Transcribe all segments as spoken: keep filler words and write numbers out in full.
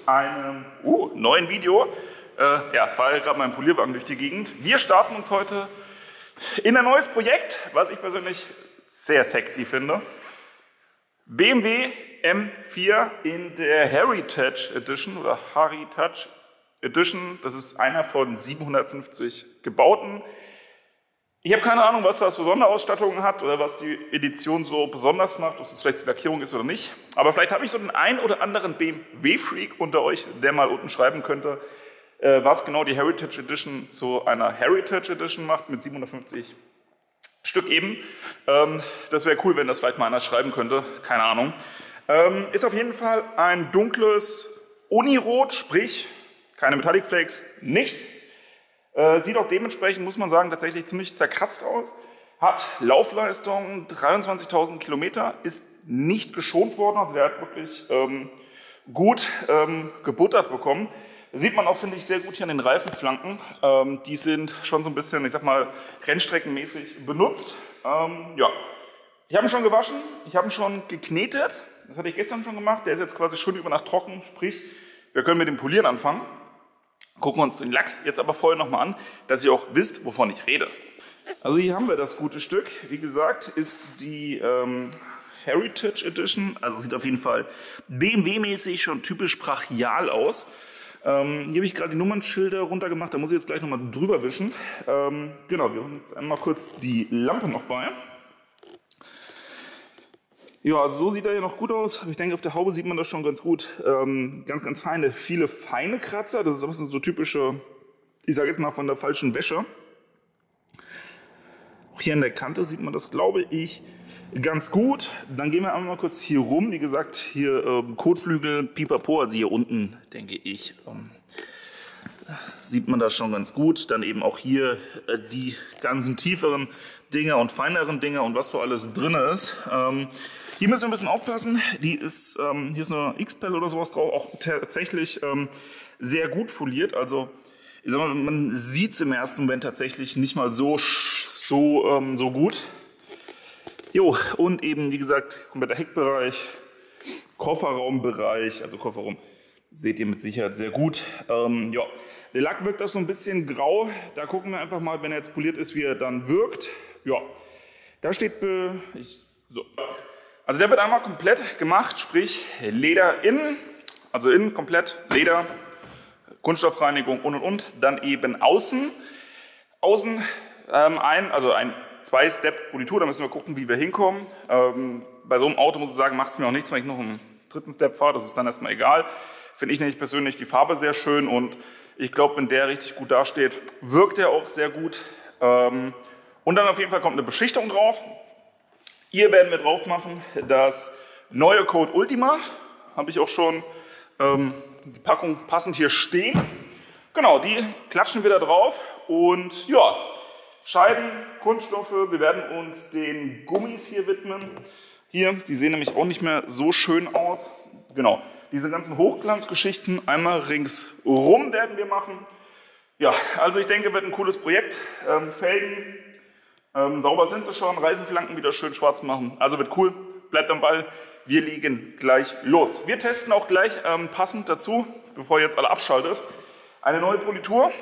einem uh, neuen Video. Äh, ja, fahre gerade meinen Polierwagen durch die Gegend. Wir starten uns heute in ein neues Projekt, was ich persönlich sehr sexy finde. B M W M vier in der Heritage Edition oder Heritage Edition. Das ist einer von siebenhundertfünfzig gebauten. Ich habe keine Ahnung, was das für Sonderausstattungen hat oder was die Edition so besonders macht, ob es vielleicht die Lackierung ist oder nicht. Aber vielleicht habe ich so den einen oder anderen B M W-Freak unter euch, der mal unten schreiben könnte, äh, was genau die Heritage Edition zu einer Heritage Edition macht mit siebenhundertfünfzig Stück eben. Ähm, das wäre cool, wenn das vielleicht mal einer schreiben könnte, keine Ahnung. Ähm, ist auf jeden Fall ein dunkles Unirot, sprich keine Metallic Flakes, nichts. Äh, sieht auch dementsprechend, muss man sagen, tatsächlich ziemlich zerkratzt aus. Hat Laufleistung dreiundzwanzigtausend Kilometer, ist nicht geschont worden, also der hat wirklich ähm, gut ähm, gebuttert bekommen. Sieht man auch, finde ich, sehr gut hier an den Reifenflanken. Ähm, die sind schon so ein bisschen, ich sag mal, rennstreckenmäßig benutzt. Ähm, ja. Ich habe ihn schon gewaschen, ich habe ihn schon geknetet. Das hatte ich gestern schon gemacht. Der ist jetzt quasi schon über Nacht trocken, sprich, wir können mit dem Polieren anfangen. Gucken wir uns den Lack jetzt aber vorher nochmal an, dass ihr auch wisst, wovon ich rede. Also hier haben wir das gute Stück. Wie gesagt, ist die ähm, Heritage Edition. Also sieht auf jeden Fall B M W-mäßig schon typisch brachial aus. Ähm, hier habe ich gerade die Nummernschilder runtergemacht. Da muss ich jetzt gleich nochmal drüber wischen. Ähm, genau, wir haben jetzt einmal kurz die Lampe noch bei. Ja, also so sieht er ja noch gut aus. Ich denke, auf der Haube sieht man das schon ganz gut. Ähm, ganz, ganz feine, viele feine Kratzer. Das ist auch so typische, ich sage jetzt mal, von der falschen Wäsche. Auch hier an der Kante sieht man das, glaube ich, ganz gut. Dann gehen wir einmal kurz hier rum. Wie gesagt, hier ähm, Kotflügel, Pipapo, also hier unten, denke ich, ähm, sieht man das schon ganz gut. Dann eben auch hier äh, die ganzen tieferen Dinge und feineren Dinge und was so alles drin ist. Ähm, hier müssen wir ein bisschen aufpassen. Die ist, ähm, hier ist eine X P E L oder sowas drauf, auch tatsächlich ähm, sehr gut foliert. Also ich sag mal, man sieht es im ersten Moment tatsächlich nicht mal so, so, ähm, so gut. Jo, und eben, wie gesagt, kompletter Heckbereich, Kofferraumbereich, also Kofferraum seht ihr mit Sicherheit sehr gut. Ähm, ja. Der Lack wirkt auch so ein bisschen grau. Da gucken wir einfach mal, wenn er jetzt poliert ist, wie er dann wirkt. Ja, da steht, äh, ich, so. Also der wird einmal komplett gemacht, sprich Leder innen, also innen komplett Leder, Kunststoffreinigung und und und, dann eben außen, außen ähm, ein, also ein Zwei-Step-Politur, da müssen wir gucken, wie wir hinkommen. Ähm, bei so einem Auto muss ich sagen, macht es mir auch nichts, wenn ich noch einen dritten Step fahre, das ist dann erstmal egal. Finde ich nämlich persönlich die Farbe sehr schön und ich glaube, wenn der richtig gut dasteht, wirkt er auch sehr gut. Ähm, und dann auf jeden Fall kommt eine Beschichtung drauf. Hier werden wir drauf machen das neue Code Ultima. Habe ich auch schon ähm, die Packung passend hier stehen. Genau, die klatschen wir da drauf und ja, Scheiben, Kunststoffe, wir werden uns den Gummis hier widmen. Hier, die sehen nämlich auch nicht mehr so schön aus. Genau, diese ganzen Hochglanzgeschichten einmal ringsrum werden wir machen. Ja, also ich denke, wird ein cooles Projekt. Ähm, Felgen, ähm, sauber sind sie schon, Reifenflanken wieder schön schwarz machen. Also wird cool, bleibt am Ball. Wir legen gleich los. Wir testen auch gleich ähm, passend dazu, bevor ihr jetzt alle abschaltet, eine neue Politur.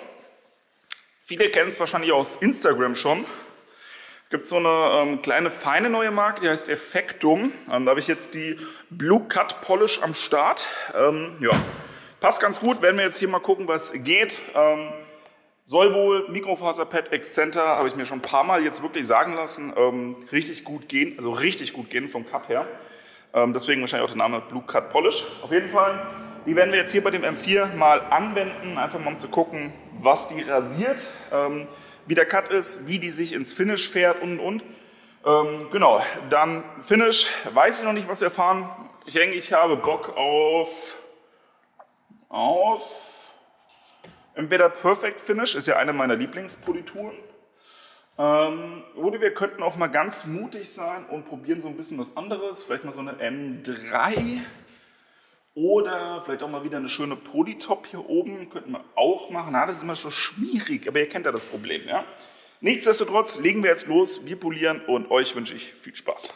Viele kennen es wahrscheinlich aus Instagram schon. Es gibt so eine ähm, kleine, feine neue Marke, die heißt Effectum. Ähm, da habe ich jetzt die Blue Cut Polish am Start. Ähm, ja, passt ganz gut, werden wir jetzt hier mal gucken, was geht. Ähm, soll wohl Mikrofaserpad Excenter, habe ich mir schon ein paar Mal jetzt wirklich sagen lassen, ähm, richtig gut gehen, also richtig gut gehen vom Cut her. Ähm, deswegen wahrscheinlich auch der Name Blue Cut Polish. Auf jeden Fall, die werden wir jetzt hier bei dem M vier mal anwenden, einfach mal um zu gucken, was die rasiert, ähm, wie der Cut ist, wie die sich ins Finish fährt und und. Ähm, genau, dann Finish, weiß ich noch nicht, was wir fahren. Ich denke, ich habe Bock auf, auf entweder Perfect Finish, ist ja eine meiner Lieblingspolituren. Ähm, oder wir könnten auch mal ganz mutig sein und probieren so ein bisschen was anderes, vielleicht mal so eine M drei. Oder vielleicht auch mal wieder eine schöne Polytop hier oben, könnten wir auch machen. Na, das ist immer so schmierig, aber ihr kennt ja das Problem, ja? Nichtsdestotrotz legen wir jetzt los, wir polieren und euch wünsche ich viel Spaß.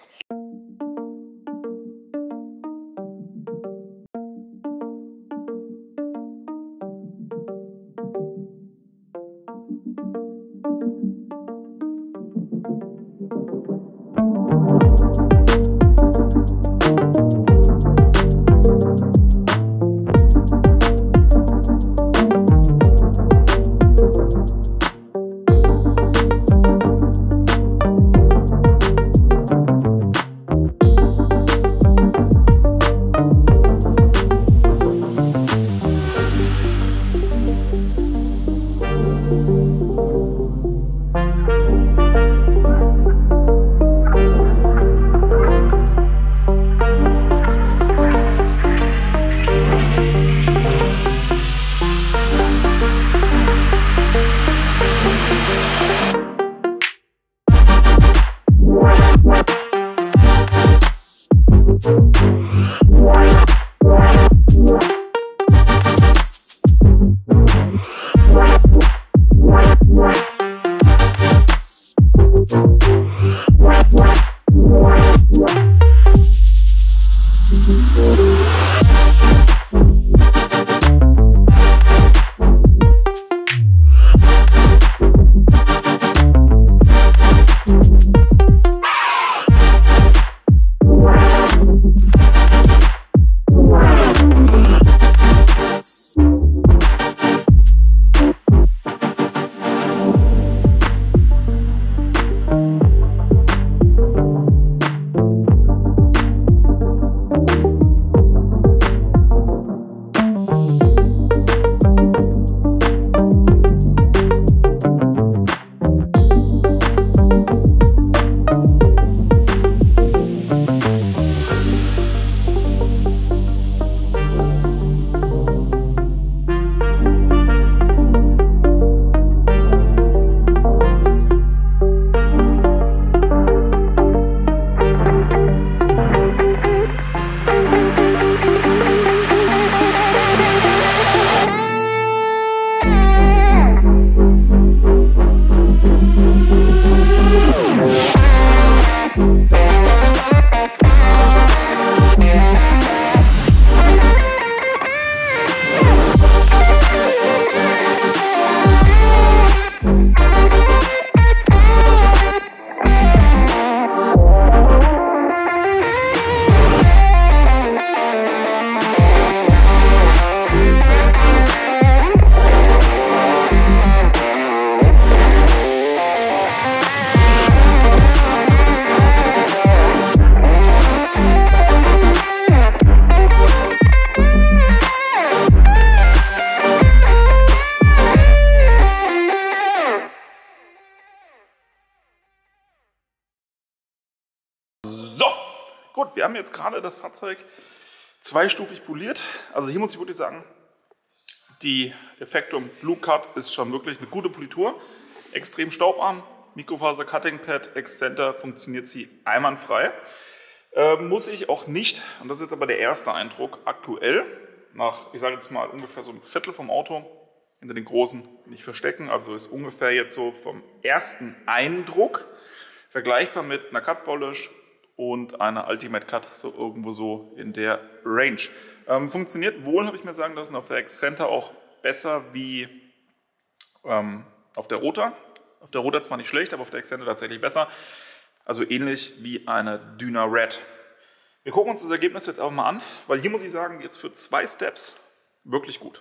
wir haben jetzt gerade das Fahrzeug zweistufig poliert. Also hier muss ich wirklich sagen, die Effectum Blue Cut ist schon wirklich eine gute Politur. Extrem staubarm, Mikrofaser Cutting Pad, Excenter funktioniert sie einwandfrei. Äh, muss ich auch nicht, und das ist jetzt aber der erste Eindruck, aktuell, nach, ich sage jetzt mal ungefähr so ein Viertel vom Auto, hinter den großen nicht verstecken. Also ist ungefähr jetzt so vom ersten Eindruck vergleichbar mit einer Cut Polish und einer Ultimate Cut, so irgendwo so in der Range. Ähm, funktioniert wohl, habe ich mir sagen lassen, auf der Excenter auch besser wie ähm, auf der Rota. Auf der Rota zwar nicht schlecht, aber auf der Excenter tatsächlich besser. Also ähnlich wie eine Dyna Red. Wir gucken uns das Ergebnis jetzt auch mal an, weil hier muss ich sagen, jetzt für zwei Steps wirklich gut.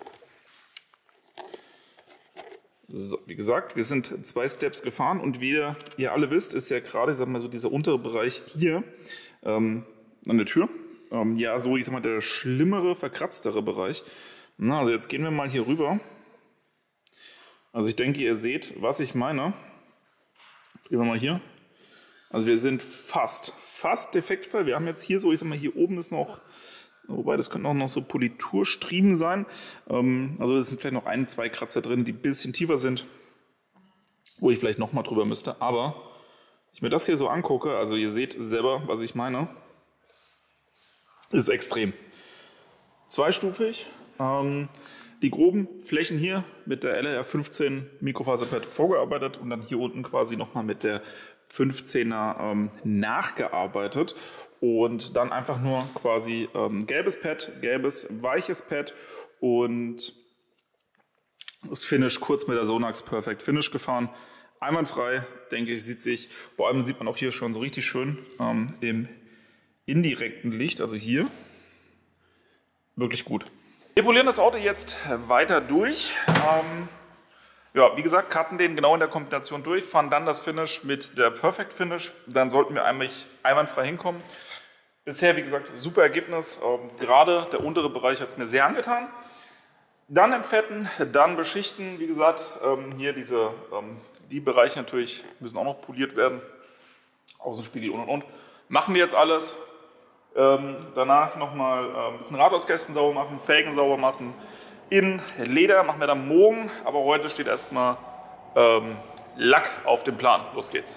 So, wie gesagt, wir sind zwei Steps gefahren und wie ihr alle wisst, ist ja gerade, ich sag mal so, dieser untere Bereich hier ähm, an der Tür, ähm, ja so, ich sag mal, der schlimmere, verkratztere Bereich. Na, also jetzt gehen wir mal hier rüber. Also ich denke, ihr seht, was ich meine. Jetzt gehen wir mal hier. Also wir sind fast, fast defektfrei. Wir haben jetzt hier so, ich sag mal, hier oben ist noch, wobei das könnten auch noch so Politurstriemen sein. Ähm, also es sind vielleicht noch ein, zwei Kratzer drin, die ein bisschen tiefer sind, wo ich vielleicht nochmal drüber müsste. Aber wenn ich mir das hier so angucke, also ihr seht selber, was ich meine, ist extrem. Zweistufig. Ähm, die groben Flächen hier mit der L R fünfzehn Mikrofaserpad vorgearbeitet und dann hier unten quasi nochmal mit der fünfzehner ähm, nachgearbeitet und dann einfach nur quasi ähm, gelbes Pad, gelbes weiches Pad und das Finish kurz mit der Sonax Perfect Finish gefahren. Einwandfrei, denke ich, sieht sich, vor allem sieht man auch hier schon so richtig schön ähm, im indirekten Licht, also hier, wirklich gut. Wir polieren das Auto jetzt weiter durch. Ähm, Ja, wie gesagt, cutten den genau in der Kombination durch, fahren dann das Finish mit der Perfect Finish. Dann sollten wir eigentlich einwandfrei hinkommen. Bisher, wie gesagt, super Ergebnis. Ähm, gerade der untere Bereich hat es mir sehr angetan. Dann entfetten, dann beschichten. Wie gesagt, ähm, hier diese, ähm, die Bereiche natürlich müssen auch noch poliert werden. Außenspiegel und und und. Machen wir jetzt alles. Ähm, danach nochmal äh, ein bisschen Rathauskästen sauber machen, Felgen sauber machen. In Leder machen wir dann morgen, aber heute steht erstmal ähm, Lack auf dem Plan. Los geht's.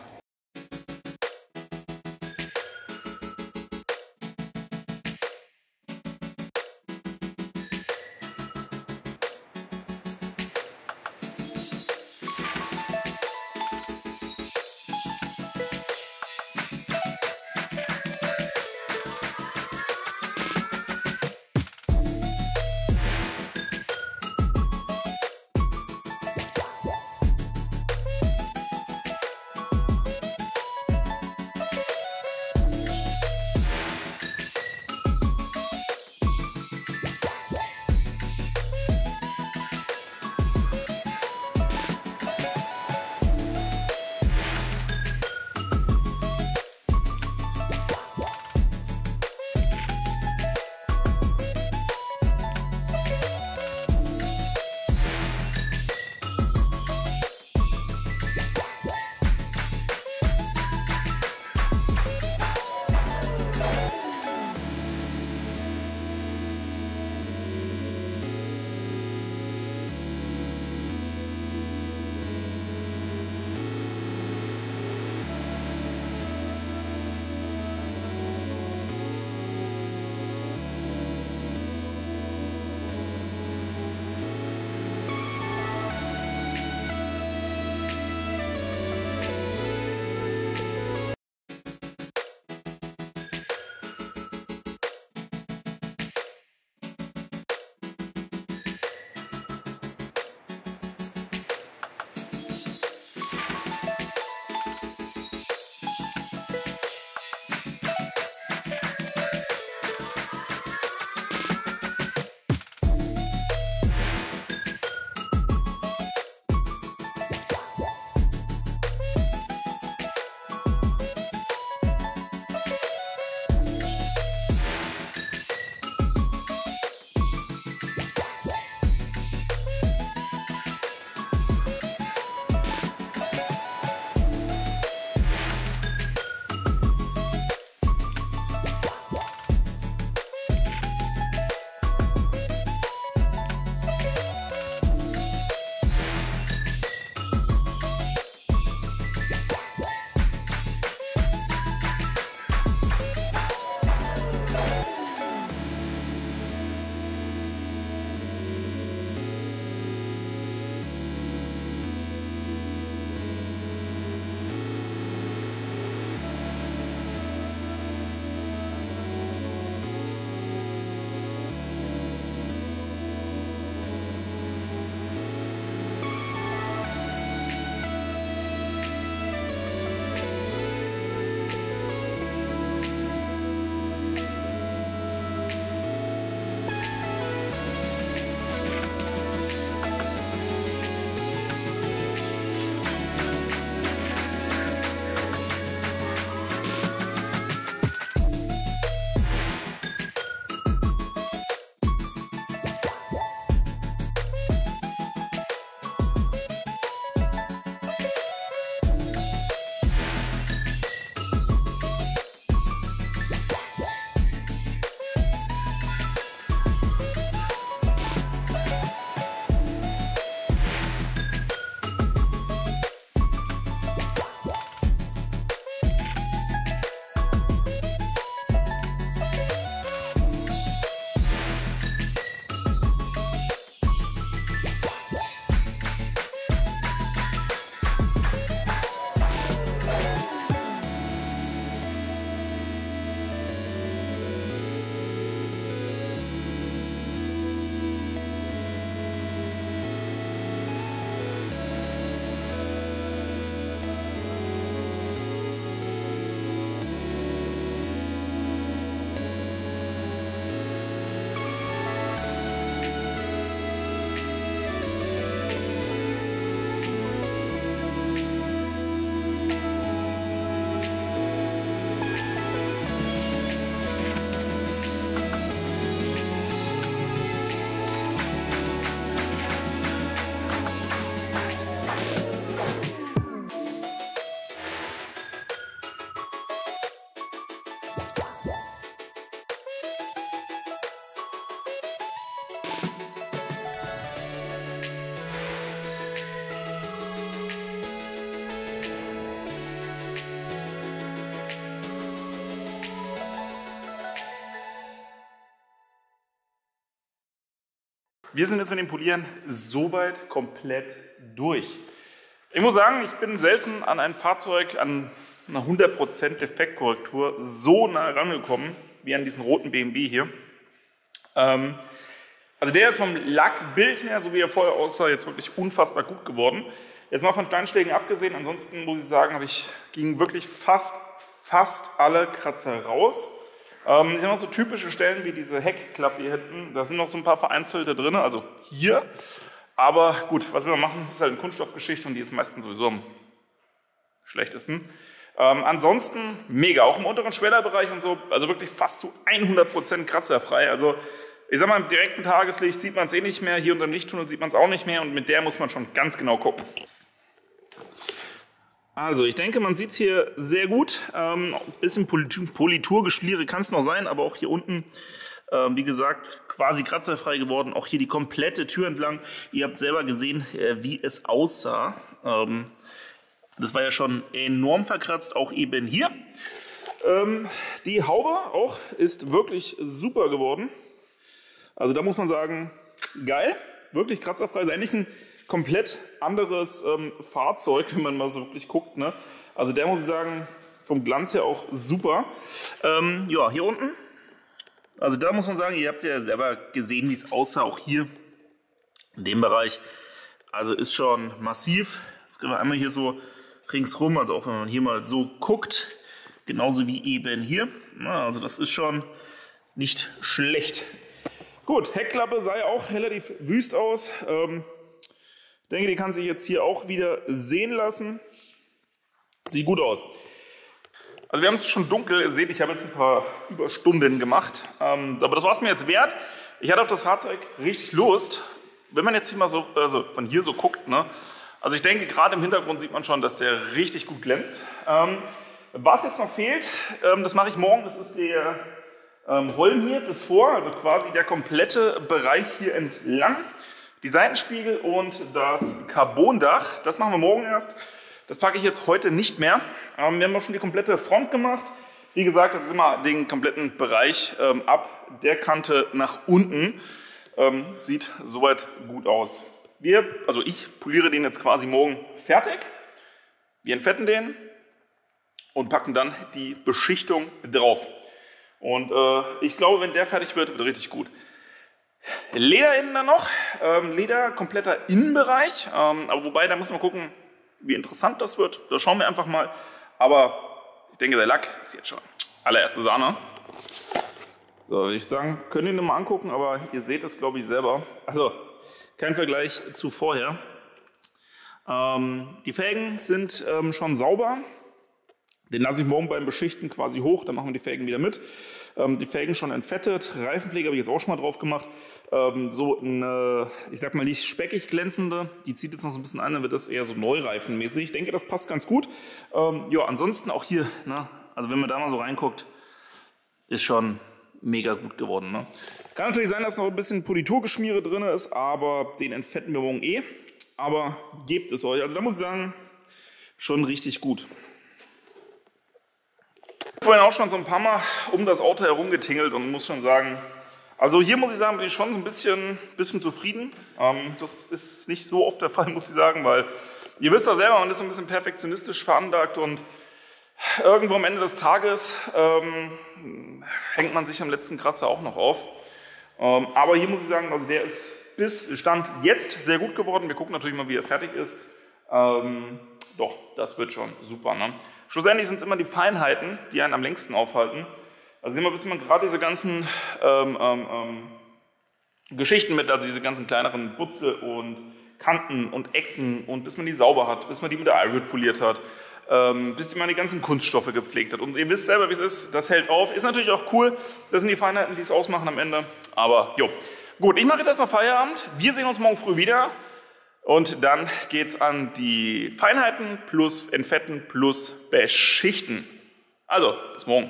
wir sind jetzt mit dem Polieren soweit komplett durch. Ich muss sagen, ich bin selten an ein Fahrzeug, an eine hundert Prozent Defektkorrektur so nah rangekommen, wie an diesen roten B M W hier. Ähm, also der ist vom Lackbild her, so wie er vorher aussah, jetzt wirklich unfassbar gut geworden. Jetzt mal von Kleinschlägen abgesehen, ansonsten muss ich sagen, habe ich ging wirklich fast, fast alle Kratzer raus. Ähm, hier sind noch so typische Stellen wie diese Heckklappe hier hinten, da sind noch so ein paar vereinzelte drin, also hier. Aber gut, was wir machen, ist halt eine Kunststoffgeschichte und die ist meistens sowieso am schlechtesten. Ähm, ansonsten mega, auch im unteren Schwellerbereich und so, also wirklich fast zu hundert Prozent kratzerfrei. Also ich sag mal, im direkten Tageslicht sieht man es eh nicht mehr, hier unter dem Lichttunnel sieht man es auch nicht mehr und mit der muss man schon ganz genau gucken. Also ich denke, man sieht es hier sehr gut. Ähm, ein bisschen Politurgeschliere kann es noch sein, aber auch hier unten, ähm, wie gesagt, quasi kratzerfrei geworden. Auch hier die komplette Tür entlang. Ihr habt selber gesehen, äh, wie es aussah. Ähm, das war ja schon enorm verkratzt, auch eben hier. Ähm, die Haube auch ist wirklich super geworden. Also da muss man sagen, geil, wirklich kratzerfrei. Ist eigentlich ein komplett anderes ähm, Fahrzeug, wenn man mal so wirklich guckt. Ne? Also der muss ich sagen, vom Glanz her auch super. Ähm, ja, hier unten, also da muss man sagen, ihr habt ja selber gesehen, wie es aussah, auch hier in dem Bereich. Also ist schon massiv. Jetzt können wir einmal hier so ringsrum, also auch wenn man hier mal so guckt, genauso wie eben hier. Na, also das ist schon nicht schlecht. Gut, Heckklappe sah ja auch relativ wüst aus. Ähm, Ich denke, die kann sich jetzt hier auch wieder sehen lassen. Sieht gut aus. Also wir haben es schon dunkel, ihr seht, ich habe jetzt ein paar Überstunden gemacht. Ähm, aber das war es mir jetzt wert. Ich hatte auf das Fahrzeug richtig Lust. Wenn man jetzt hier mal so, also von hier so guckt, ne? Also ich denke, gerade im Hintergrund sieht man schon, dass der richtig gut glänzt. Ähm, was jetzt noch fehlt, ähm, das mache ich morgen, das ist der ähm, Holm hier bis vor, also quasi der komplette Bereich hier entlang. Die Seitenspiegel und das Carbondach, das machen wir morgen erst. Das packe ich jetzt heute nicht mehr. Ähm, wir haben auch schon die komplette Front gemacht. Wie gesagt, das ist immer den kompletten Bereich ähm, ab der Kante nach unten. Ähm, sieht soweit gut aus. Wir, also ich poliere den jetzt quasi morgen fertig. Wir entfetten den und packen dann die Beschichtung drauf. Und äh, ich glaube, wenn der fertig wird, wird er richtig gut. Leder innen dann noch, ähm, Leder kompletter Innenbereich, ähm, aber wobei, da muss man gucken, wie interessant das wird, da schauen wir einfach mal, aber ich denke, der Lack ist jetzt schon allererste Sahne. So, würde ich sagen, könnt ihr ihn mal angucken, aber ihr seht es, glaube ich, selber, also kein Vergleich zu vorher. Ähm, die Felgen sind ähm, schon sauber. Den lasse ich morgen beim Beschichten quasi hoch, dann machen wir die Felgen wieder mit. Ähm, die Felgen schon entfettet, Reifenpflege habe ich jetzt auch schon mal drauf gemacht. Ähm, so eine, ich sag mal nicht speckig glänzende, die zieht jetzt noch so ein bisschen an, dann wird das eher so neureifenmäßig. Ich denke, das passt ganz gut. Ähm, ja, ansonsten auch hier, ne, also wenn man da mal so reinguckt, ist schon mega gut geworden. Ne? Kann natürlich sein, dass noch ein bisschen Politurgeschmiere drin ist, aber den entfetten wir morgen eh. Aber gebt es euch. Also da muss ich sagen, schon richtig gut. Vorhin auch schon so ein paar Mal um das Auto herum getingelt und muss schon sagen, also hier muss ich sagen, bin ich schon so ein bisschen, bisschen zufrieden. Ähm, das ist nicht so oft der Fall, muss ich sagen, weil ihr wisst ja selber, man ist so ein bisschen perfektionistisch veranlagt und irgendwo am Ende des Tages ähm, hängt man sich am letzten Kratzer auch noch auf. Ähm, aber hier muss ich sagen, also der ist bis Stand jetzt sehr gut geworden. Wir gucken natürlich mal, wie er fertig ist. Ähm, doch, das wird schon super. Ne? Schlussendlich sind es immer die Feinheiten, die einen am längsten aufhalten. Also immer bis man gerade diese ganzen ähm, ähm, ähm, Geschichten mit, also diese ganzen kleineren Butze und Kanten und Ecken und bis man die sauber hat, bis man die mit der iRoot poliert hat, ähm, bis man die ganzen Kunststoffe gepflegt hat. Und ihr wisst selber, wie es ist, das hält auf. Ist natürlich auch cool, das sind die Feinheiten, die es ausmachen am Ende. Aber jo, gut, ich mache jetzt erstmal Feierabend. Wir sehen uns morgen früh wieder. Und dann geht es an die Feinheiten plus Entfetten plus Beschichten. Also, bis morgen.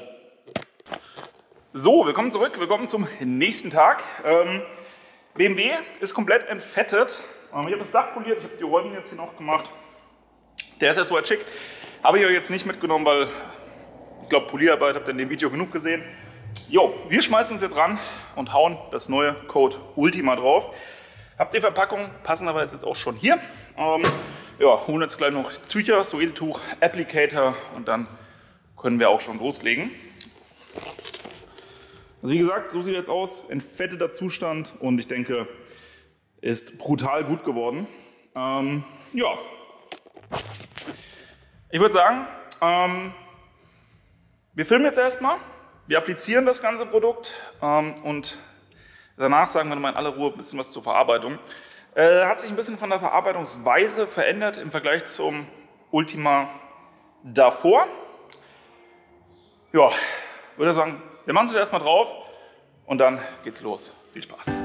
So, willkommen zurück, willkommen zum nächsten Tag. Ähm, B M W ist komplett entfettet. Ähm, ich habe das Dach poliert, ich habe die Räume jetzt hier noch gemacht. Der ist jetzt soweit schick. Habe ich euch jetzt nicht mitgenommen, weil ich glaube, Polierarbeit habt ihr in dem Video genug gesehen. Jo, wir schmeißen uns jetzt ran und hauen das neue Code Ultima drauf. Hab die Verpackung passenderweise jetzt auch schon hier. Ähm, ja, holen jetzt gleich noch Tücher, Suedetuch, Applicator und dann können wir auch schon loslegen. Also wie gesagt, so sieht er jetzt aus, entfetteter Zustand und ich denke, ist brutal gut geworden. Ähm, ja, ich würde sagen, ähm, wir filmen jetzt erstmal, wir applizieren das ganze Produkt ähm, und danach sagen wir nochmal in aller Ruhe ein bisschen was zur Verarbeitung. Äh, hat sich ein bisschen von der Verarbeitungsweise verändert im Vergleich zum Ultima davor. Ja, würde sagen, wir machen es jetzt erstmal drauf und dann geht's los. Viel Spaß!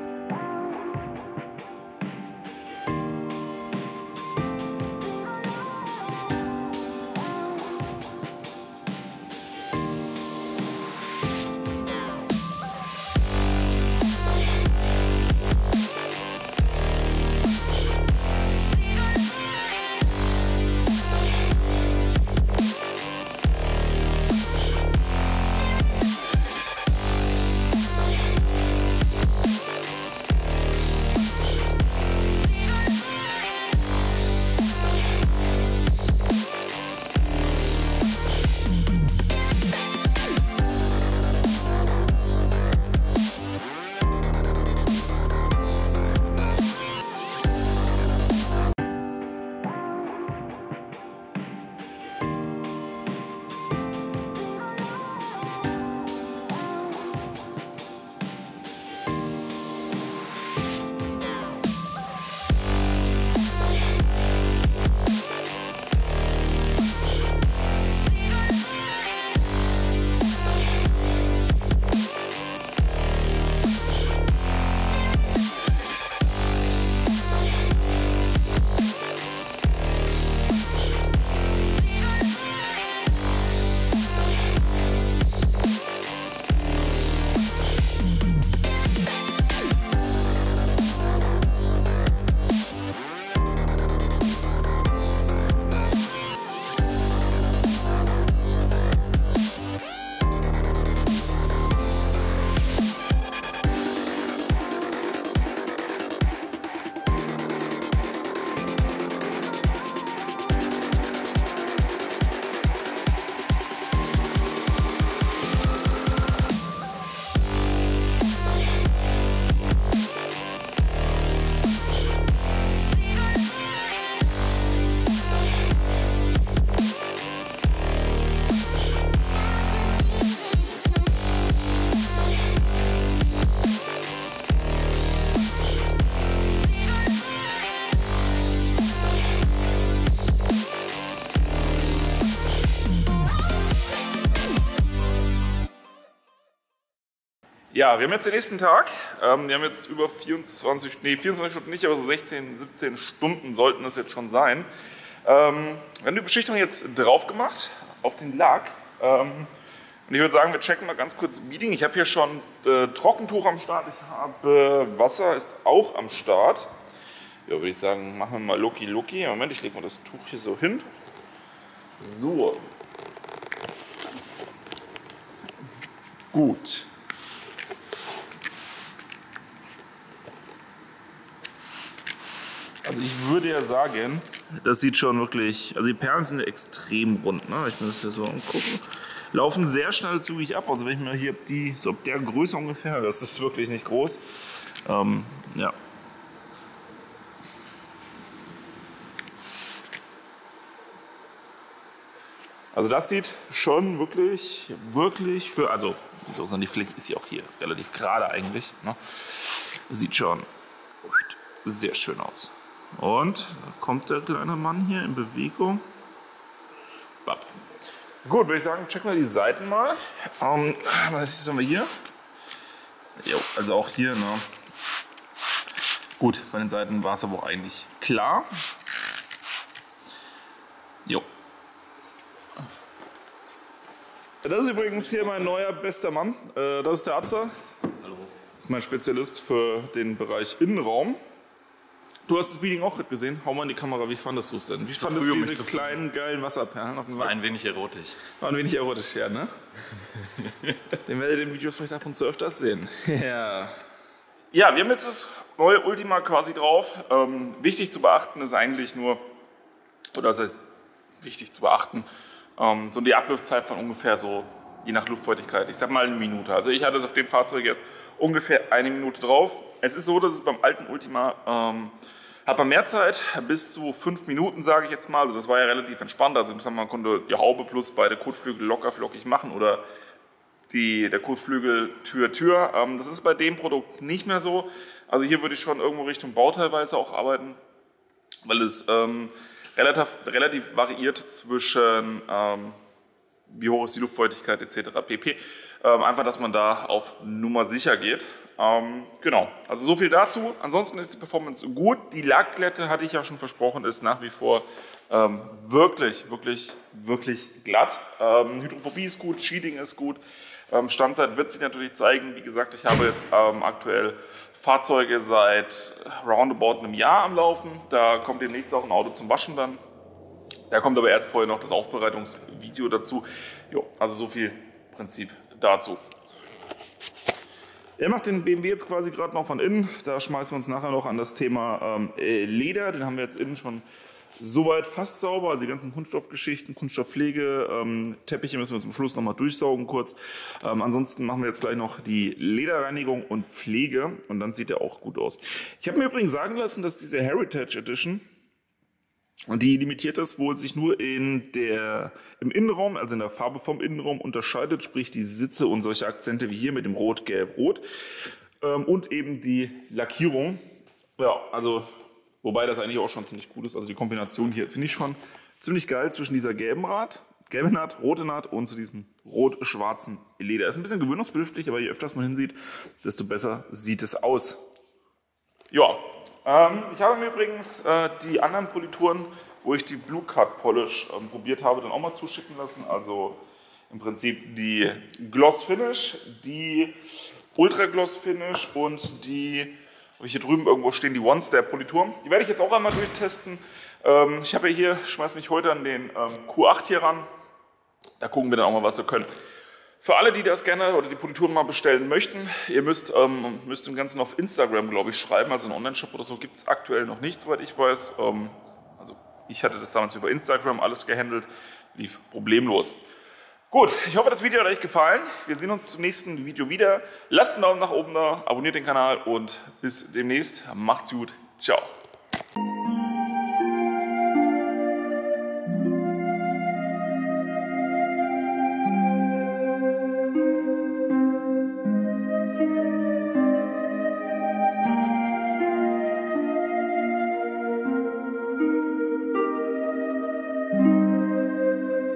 Ja, wir haben jetzt den nächsten Tag. Ähm, wir haben jetzt über vierundzwanzig, nee, vierundzwanzig Stunden nicht, aber so sechzehn, siebzehn Stunden sollten es jetzt schon sein. Ähm, wir haben die Beschichtung jetzt drauf gemacht auf den Lack. Ähm, und ich würde sagen, wir checken mal ganz kurz Beading. Ich habe hier schon äh, Trockentuch am Start. Ich habe äh, Wasser ist auch am Start. Ja, würde ich sagen, machen wir mal Loki Loki. Moment, ich lege mal das Tuch hier so hin. So. Gut. Also ich würde ja sagen, das sieht schon wirklich, also die Perlen sind extrem rund, ne? Ich muss das hier so angucken. Laufen sehr schnell zügig ab, also wenn ich mir hier die, so ab der Größe ungefähr, das ist wirklich nicht groß. Ähm, ja. Also das sieht schon wirklich, wirklich für, also so sind die Fläche ist ja auch hier relativ gerade eigentlich, ne? Sieht schon sehr schön aus. Und da kommt der kleine Mann hier in Bewegung. Bap. Gut, würde ich sagen, checken wir die Seiten mal. Ähm, was haben wir hier? Jo, also auch hier, ne? Gut, bei den Seiten war es aber auch eigentlich klar. Jo. Das ist übrigens hier mein neuer bester Mann. Das ist der Atzer. Hallo. Das ist mein Spezialist für den Bereich Innenraum. Du hast das Beading auch gerade gesehen. Hau mal in die Kamera, wie fandest du es denn? Wie fandest du diese kleinen, geilen Wasserperlen? Es war ein wenig erotisch. War ein wenig erotisch, ja, ne? Den werdet ihr in den Videos vielleicht ab und zu öfters sehen. Ja. Ja, wir haben jetzt das neue Ultima quasi drauf. Ähm, wichtig zu beachten ist eigentlich nur, oder das heißt wichtig zu beachten, ähm, so die Ablaufzeit von ungefähr so, je nach Luftfeuchtigkeit, ich sag mal eine Minute. Also ich hatte es auf dem Fahrzeug jetzt ungefähr eine Minute drauf. Es ist so, dass es beim alten Ultima ähm, hat man mehr Zeit, bis zu fünf Minuten, sage ich jetzt mal. Also das war ja relativ entspannt. Also man konnte die Haube plus beide Kotflügel locker flockig machen oder die, der Kotflügel Tür Tür. Ähm, das ist bei dem Produkt nicht mehr so. Also hier würde ich schon irgendwo Richtung Bauteilweise auch arbeiten, weil es ähm, relativ, relativ variiert zwischen ähm, wie hoch ist die Luftfeuchtigkeit et cetera pp. Ähm, einfach, dass man da auf Nummer sicher geht. Ähm, genau, also so viel dazu. Ansonsten ist die Performance gut. Die Lackglätte, hatte ich ja schon versprochen, ist nach wie vor ähm, wirklich, wirklich, wirklich glatt. Ähm, Hydrophobie ist gut, Sheathing ist gut. Ähm, Standzeit wird sich natürlich zeigen. Wie gesagt, ich habe jetzt ähm, aktuell Fahrzeuge seit roundabout einem Jahr am Laufen. Da kommt demnächst auch ein Auto zum Waschen dann. Da kommt aber erst vorher noch das Aufbereitungsvideo dazu. Jo, also so viel Prinzip dazu. Er macht den B M W jetzt quasi gerade noch von innen. Da schmeißen wir uns nachher noch an das Thema ähm, Leder. Den haben wir jetzt innen schon soweit fast sauber. Also die ganzen Kunststoffgeschichten, Kunststoffpflege, ähm, Teppiche müssen wir zum Schluss nochmal durchsaugen kurz. Ähm, ansonsten machen wir jetzt gleich noch die Lederreinigung und Pflege und dann sieht er auch gut aus. Ich habe mir übrigens sagen lassen, dass diese Heritage Edition, und die limitiert das wohl sich nur in der, im Innenraum, also in der Farbe vom Innenraum unterscheidet, sprich die Sitze und solche Akzente wie hier mit dem Rot, Gelb, Rot ähm, und eben die Lackierung. Ja, also wobei das eigentlich auch schon ziemlich gut ist. Also die Kombination hier finde ich schon ziemlich geil zwischen dieser gelben Naht, gelbe Naht, rote Naht und zu diesem rot-schwarzen Leder. Ist ein bisschen gewöhnungsbedürftig, aber je öfters man hinsieht, desto besser sieht es aus. Ja. Ähm, ich habe mir übrigens äh, die anderen Polituren, wo ich die Blue Card Polish ähm, probiert habe, dann auch mal zuschicken lassen. Also im Prinzip die Gloss Finish, die Ultra Gloss Finish und die, habe ich hier drüben irgendwo stehen, die One Step Polituren. Die werde ich jetzt auch einmal durchtesten. Ähm, ich habe ja hier, schmeiß mich heute an den ähm, Q acht hier ran. Da gucken wir dann auch mal, was wir können. Für alle, die das gerne oder die Polituren mal bestellen möchten, ihr müsst, ähm, müsst dem Ganzen auf Instagram, glaube ich, schreiben. Also einen Online-Shop oder so gibt es aktuell noch nicht, soweit ich weiß. Ähm, also ich hatte das damals über Instagram alles gehandelt, lief problemlos. Gut, ich hoffe, das Video hat euch gefallen. Wir sehen uns zum nächsten Video wieder. Lasst einen Daumen nach oben da, abonniert den Kanal und bis demnächst. Macht's gut. Ciao.